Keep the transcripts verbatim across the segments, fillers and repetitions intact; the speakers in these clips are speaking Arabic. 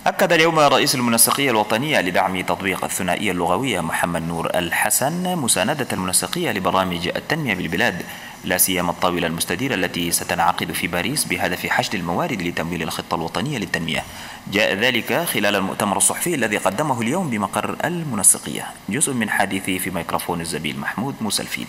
أكد اليوم رئيس المنسقية الوطنية لدعم تطبيق الثنائية اللغوية محمد نور الحسن مساندة المنسقية لبرامج التنمية بالبلاد، لا سيما الطاولة المستديرة التي ستنعقد في باريس بهدف حشد الموارد لتمويل الخطة الوطنية للتنمية. جاء ذلك خلال المؤتمر الصحفي الذي قدمه اليوم بمقر المنسقية. جزء من حديثه في ميكروفون الزميل محمود موسى الفيل.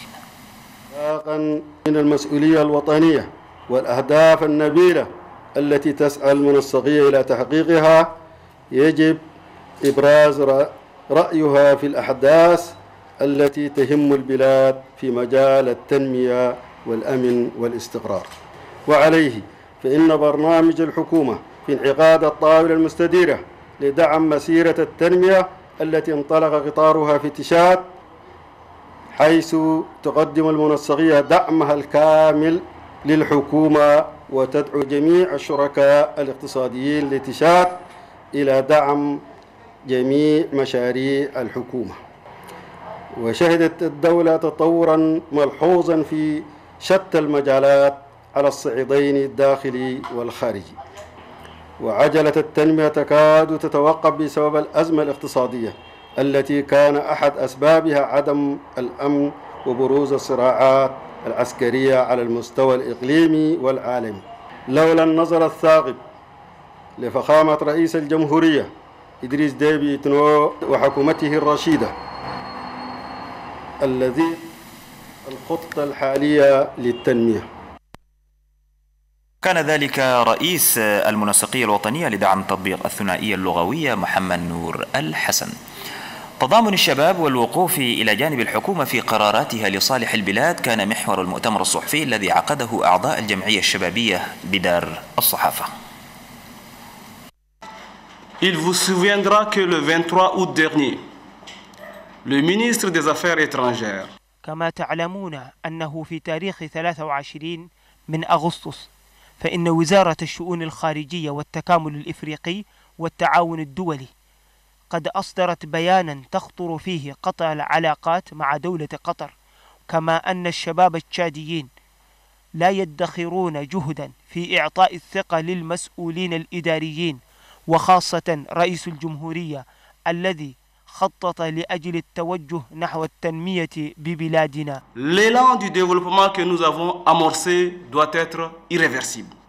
من المسؤولية الوطنية والأهداف النبيلة التي تسعى المنسقية إلى تحقيقها، يجب إبراز رأيها في الأحداث التي تهم البلاد في مجال التنمية والأمن والاستقرار. وعليه فإن برنامج الحكومة في انعقاد الطاولة المستديرة لدعم مسيرة التنمية التي انطلق قطارها في تشاد، حيث تقدم المنسقية دعمها الكامل للحكومة وتدعو جميع الشركاء الاقتصاديين لتشاد إلى دعم جميع مشاريع الحكومة. وشهدت الدولة تطورا ملحوظا في شتى المجالات على الصعيدين الداخلي والخارجي، وعجلة التنمية تكاد تتوقف بسبب الأزمة الاقتصادية التي كان أحد أسبابها عدم الأمن وبروز الصراعات العسكرية على المستوى الإقليمي والعالمي. لولا النظر الثاقب لفخامة رئيس الجمهورية إدريس ديبي إتنو وحكومته الرشيدة الذي الخطة الحالية للتنمية. كان ذلك رئيس المنسقية الوطنية لدعم تطبيق الثنائية اللغوية محمد نور الحسن. تضامن الشباب والوقوف إلى جانب الحكومة في قراراتها لصالح البلاد كان محور المؤتمر الصحفي الذي عقده أعضاء الجمعية الشبابية بدار الصحافة. Il vous souviendra que le vingt-trois août dernier, le ministre des Affaires étrangères. كما تعلمون أنه في تاريخ ثلاثة وعشرين من أغسطس فإن وزارة الشؤون الخارجية والتكامل الإفريقي والتعاون الدولي قد أصدرت بيانا تخطر فيه قطع العلاقات مع دولة قطر، كما أن الشباب التشاديين لا يدخرون جهدا في إعطاء الثقة للمسؤولين الإداريين وخاصة رئيس الجمهورية الذي خطط لأجل التوجه نحو التنمية ببلادنا. L'élan du développement que nous avons amorcé doit être irréversible.